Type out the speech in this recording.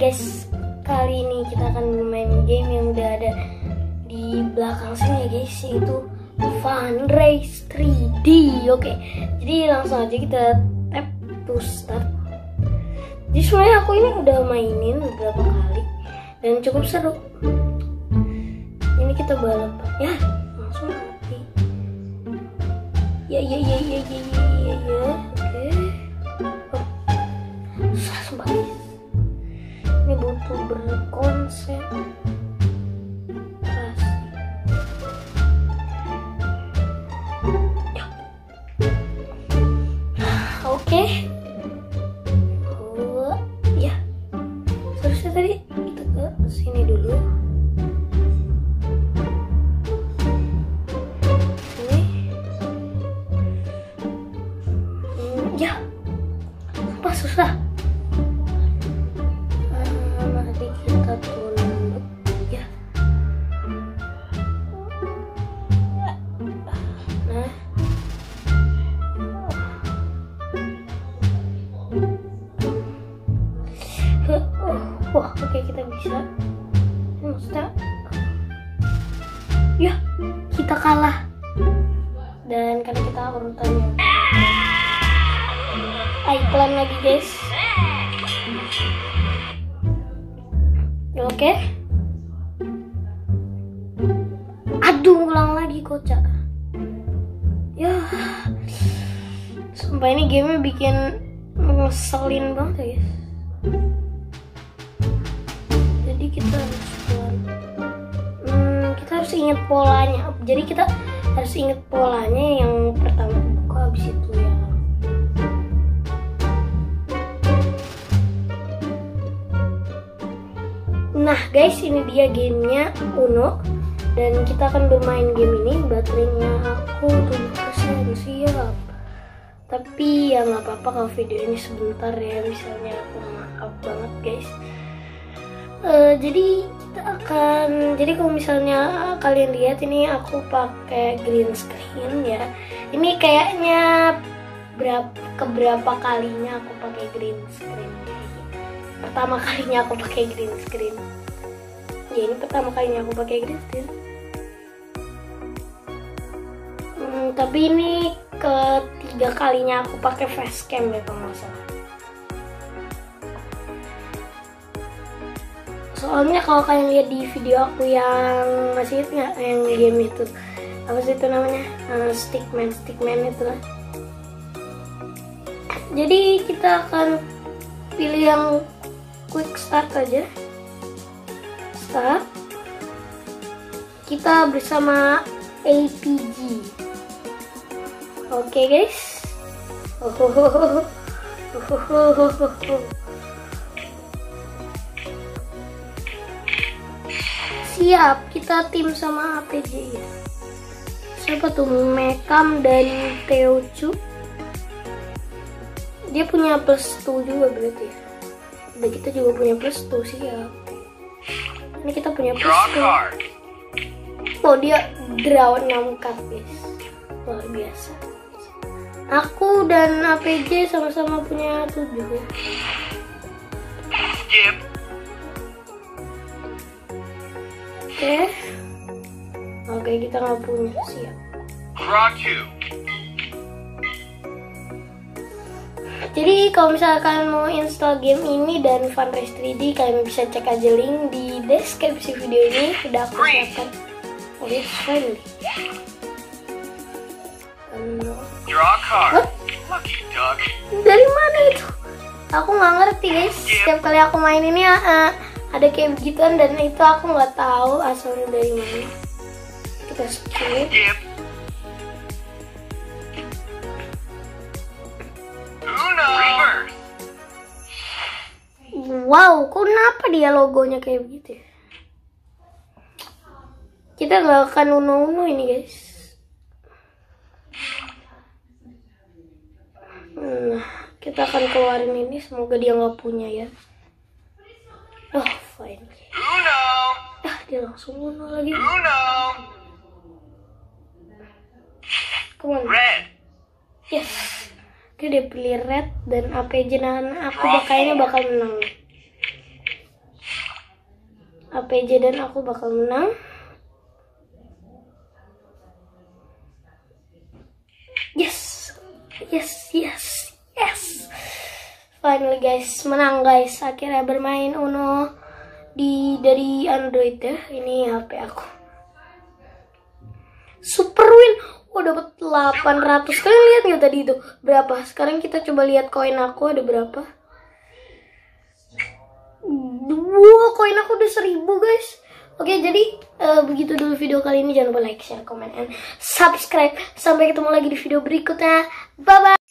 guys, kali ini kita akan bermain game yang udah ada di belakang sini ya guys, yaitu Fun Race 3D. Oke, jadi langsung aja kita tap to start. Jadi sebenarnya aku ini udah mainin beberapa kali dan cukup seru. Ini kita balap ya, langsung mati. Ya. Oke. Sumpah guys, ini butuh berkonsentrasi. Oke. Ya, seharusnya tadi kita ke sini dulu. Ini ya, sumpah susah. Mari kita tunduk ya. Nah, wah, oke, kita bisa. Ini maksudnya, ya, kita kalah. Dan karena kita urutannya, pelan lagi guys. Oke. Aduh, ulang lagi kocak. Ya, sumpah ini gamenya bikin ngeselin banget ya guys. Jadi kita harus kita harus ingat polanya. Jadi kita harus ingat polanya, yang pertama buka, habis itu ya. Nah guys, ini dia gamenya Uno, dan kita akan bermain game ini. Baterainya aku 7% siap. Tapi ya nggak apa-apa kalau video ini sebentar ya, misalnya aku maaf banget guys. Jadi kalau misalnya kalian lihat ini aku pakai green screen ya. Ini kayaknya keberapa kalinya aku pakai green screen. Pertama kalinya aku pakai green screen. Ya, ini pertama kalinya aku pakai green screen. Tapi ini ketiga kalinya aku pakai facecam ya kalau nggak salah. Soalnya kalau kalian lihat di video aku yang masih itu nggak, yang game itu apa sih itu namanya, stickman itu lah. Jadi kita akan pilih yang quick start aja. Start. Kita bersama APG. Oke guys. Siap, kita tim sama APG ya. Siapa tuh? Mekam dan Teochu. Dia punya +2 juga berarti ya. Dan kita juga punya +2, siap. Ini kita punya +2. Oh, dia draw 6 card guys. Luar biasa. Aku dan APG sama-sama punya 7 ya. Skip. Oke, kita nggak punya, siap. Jadi kalau misalkan mau install game ini dan Fun Race 3D, kalian bisa cek aja link di deskripsi video ini. Udah aku siapkan. Oke, finally. Dari mana itu? Aku nggak ngerti guys. Setiap kali aku main ini ada kayak begituan, dan itu aku nggak tahu asalnya dari mana. Kita skip. Wow, kenapa dia logonya kayak begitu ya? Kita nggak akan uno-uno ini guys. Nah, kita akan keluarin ini, semoga dia nggak punya ya. Oh, fine. Dia langsung uno lagi. Come on. Yes. Oke, dia pilih red dan APG, dan aku kayaknya bakal menang. APJ dan aku bakal menang. Yes. Finally guys, menang guys. Akhirnya bermain Uno dari Android ya. Ini HP aku. Super win. Dapat 800. Kalian lihat nggak tadi itu berapa? Sekarang kita coba lihat koin aku ada berapa. Koin aku udah 1000 guys. Oke, jadi begitu dulu video kali ini. Jangan lupa like, share, comment, and subscribe. Sampai ketemu lagi di video berikutnya. Bye bye.